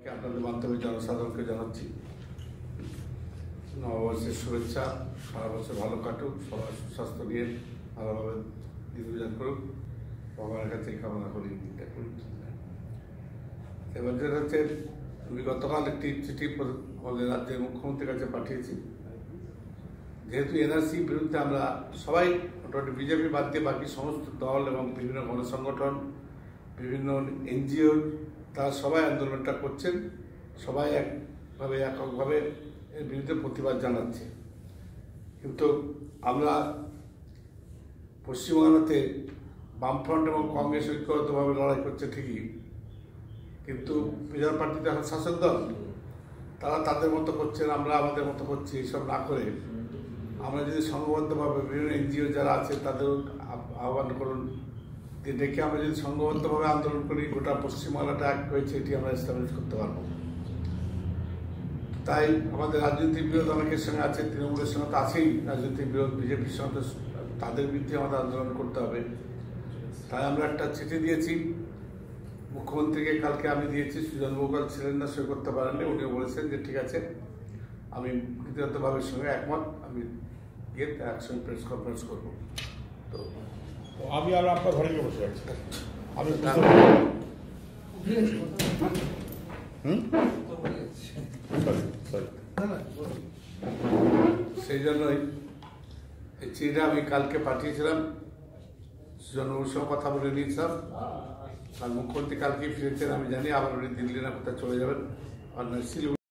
আপনাদের মাধ্যমে জনসাধারণকে জানাচ্ছি নববর্ষের শুভেচ্ছা। সারা বছর ভালো কাটুক, সবার সুস্বাস্থ্য নিয়ে ভালোভাবে দিনগুজার করুক, ভগবানের কাছে কামনা করি। এবার যেটা হচ্ছে, আমি গতকাল একটি চিঠি আমাদের রাজ্যের মুখ্যমন্ত্রীর কাছে পাঠিয়েছি। যেহেতু এনআরসি বিরুদ্ধে আমরা সবাই, মোটামুটি বিজেপি বাদ দিয়ে বাকি সমস্ত দল এবং বিভিন্ন গণসংগঠন, বিভিন্ন এনজিও, তারা সবাই আন্দোলনটা করছেন, সবাই এককভাবে এর বিরুদ্ধে প্রতিবাদ জানাচ্ছে। কিন্তু আমরা পশ্চিমবাংলাতে বামফ্রন্ট এবং কংগ্রেস ঐক্যবদ্ধভাবে লড়াই করছে ঠিকই, কিন্তু মেজর পার্টি তো এখন শাসক দল, তারা তাদের মতো করছেন, আমরা আমাদের মতো করছি। এইসব না করে আমরা যদি সংঘবদ্ধভাবে বিভিন্ন এনজিও যারা আছে তাদের আহ্বান করুন, ডেকে আমরা যদি সংঘবদ্ধভাবে আন্দোলন করি, গোটা পশ্চিমবাংলাটা এক হয়েছে এটি আমরা এস্টাবলিশ করতে পারবো। তাই আমাদের রাজনৈতিক বিরোধ অনেকের সঙ্গে আছে, তৃণমূলের সঙ্গে তো আছেই রাজনৈতিক বিরোধ, বিজেপির সঙ্গে তাদের বিরুদ্ধে আমাদের আন্দোলন করতে হবে। তাই আমরা একটা চিঠি দিয়েছি মুখ্যমন্ত্রীকে, কালকে আমি দিয়েছি। সুজন বহুকাল ছিলেন না, সই করতে পারেননি, উনিও বলেছেন যে ঠিক আছে, আমি কৃতজ্ঞতাভাবের সঙ্গে একমত, আমি গিয়ে একসঙ্গে প্রেস কনফারেন্স করবো। তো আমি আর আপনার ঘরে গিয়ে বসে আছি, আমি সেই জন্যই এই চিঠিটা আমি কালকে পাঠিয়েছিলাম, সুজনবাবুর সঙ্গে কথা বলে নিয়েছিলাম। আর মুখ্যমন্ত্রী কালকেই ফিরেছেন আমি জানি, আবার উনি দিল্লি না কোথায় চলে যাবেন, আর